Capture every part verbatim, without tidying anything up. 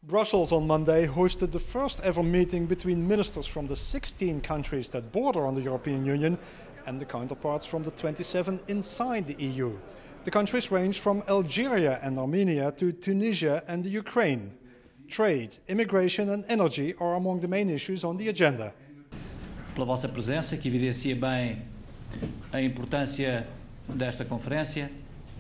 Brussels on Monday hosted the first ever meeting between ministers from the sixteen countries that border on the European Union and the counterparts from the twenty-seven inside the E U. The countries range from Algeria and Armenia to Tunisia and the Ukraine. Trade, immigration and energy are among the main issues on the agenda. Pela vossa presença, que evidencia bem a importância desta conferência,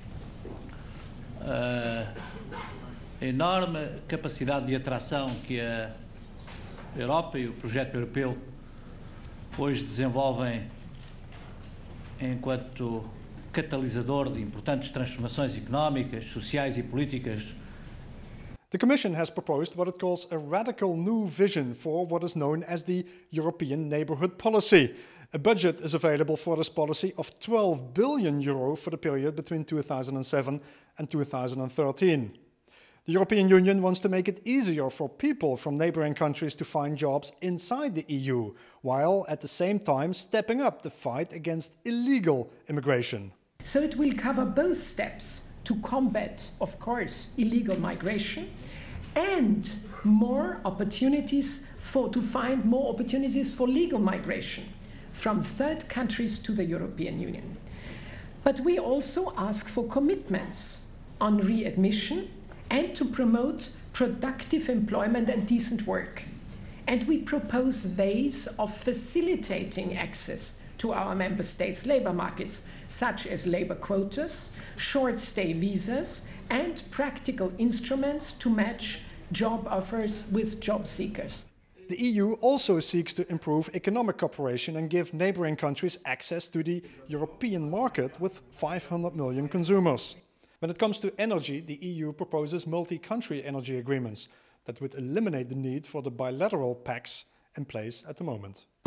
a enorme capacidade de atração que a Europa e o projeto europeu hoje desenvolvem enquanto catalisador de importantes transformações económicas, sociais e políticas. The Commission has proposed what it calls a radical new vision for what is known as the European Neighbourhood Policy. A budget is available for this policy of twelve billion euro for the period between two thousand seven and two thousand thirteen. The European Union wants to make it easier for people from neighbouring countries to find jobs inside the E U, while at the same time stepping up the fight against illegal immigration. So it will cover both steps to combat, of course, illegal migration and more opportunities for, to find more opportunities for legal migration from third countries to the European Union. But we also ask for commitments on readmission and to promote productive employment and decent work. And we propose ways of facilitating access to our member states' labour markets, such as labour quotas, short-stay visas, and practical instruments to match job offers with job seekers. The E U also seeks to improve economic cooperation and give neighbouring countries access to the European market with five hundred million consumers. When it comes to energy, the E U proposes multi-country energy agreements that would eliminate the need for the bilateral pacts in place at the moment.